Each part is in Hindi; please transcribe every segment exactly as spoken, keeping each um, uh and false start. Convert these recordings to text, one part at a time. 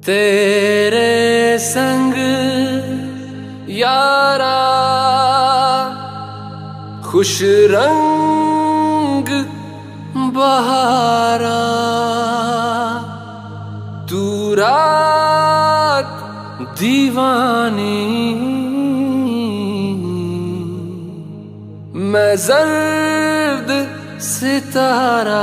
तेरे संग यारा खुश रंग बहारा, तू रात दीवानी, मैं जर्द सितारा।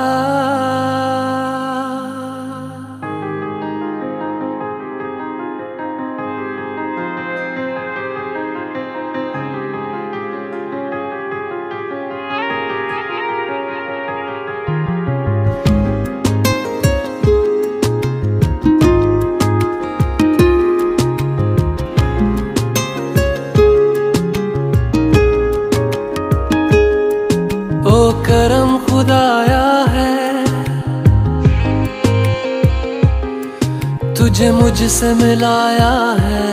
ओ करम खुदाया है, तुझे मुझसे मिलाया है,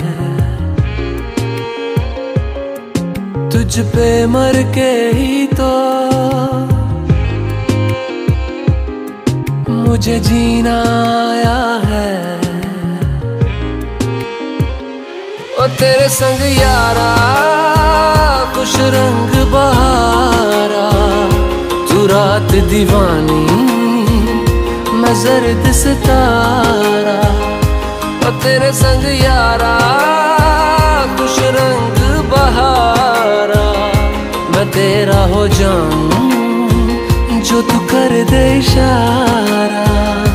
तुझ पे मर के ही तो मुझे जीना आया है। ओ तेरे संग यारा खुश रंग बहारा, तू रात दीवानी, मैं जर्द सितारा। और तेरे संग यारा खुश रंग बहारा, मैं तेरा हो जाऊं जो तू कर दे इशारा।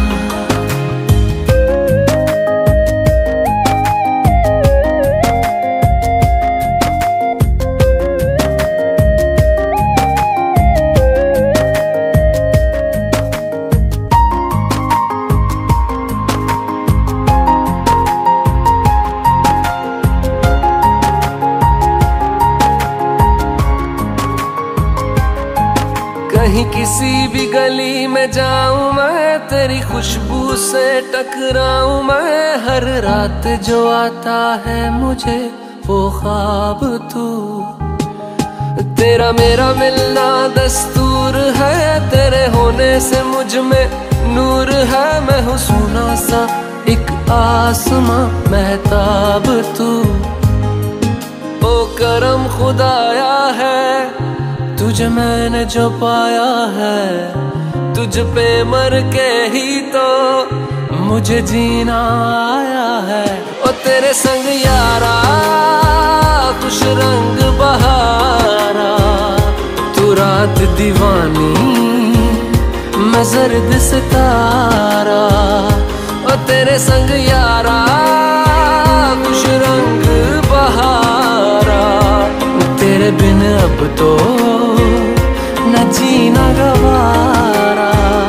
कहीं किसी भी गली में जाऊं मैं, तेरी खुशबू से टकराऊं मैं, हर रात जो आता है मुझे वो ख्वाब तू। तेरा मेरा मिलना दस्तूर है, तेरे होने से मुझ में नूर है, मैं हूँ सोना सा एक आसमां महताब तू। ओ करम खुदाया है, तुझे मैंने जो पाया है, तुझ पे मर के ही तो मुझे जीना आया है। ओ तेरे संग यारा खुश रंग बहारा, तू रात दीवानी, मैं जर्द सितारा। ओ तेरे संग यारा खुश रंग बहारा, तेरे बिन अब तो न जीना गवारा।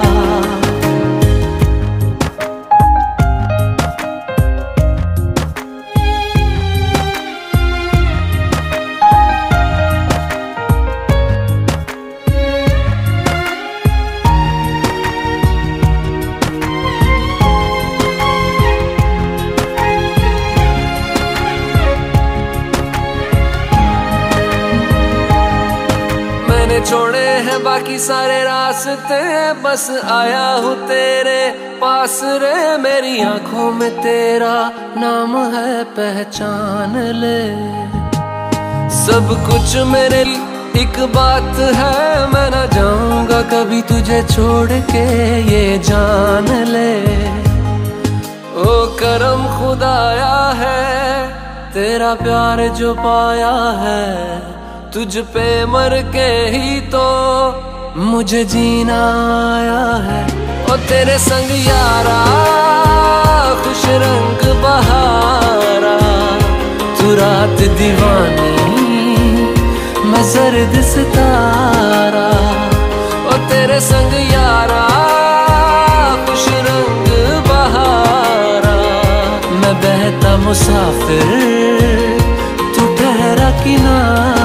छोड़े हैं बाकी सारे रास्ते, बस आया हूँ तेरे पास रे। मेरी आंखों में तेरा नाम है, पहचान ले। सब कुछ मेरे लिए एक बात है, मैं ना जाऊंगा कभी तुझे छोड़ के, ये जान ले। ओ करम खुदाया है, तेरा प्यार जो पाया है, तुझ पे मर के ही तो मुझे जीना आया है। ओ तेरे संग यारा खुश रंग बहारा, तू रात दीवानी, मैं जर्द सितारा। ओ तेरे संग यारा खुश रंग बहारा, मैं बहता मुसाफिर, तू ठहरा किनारा।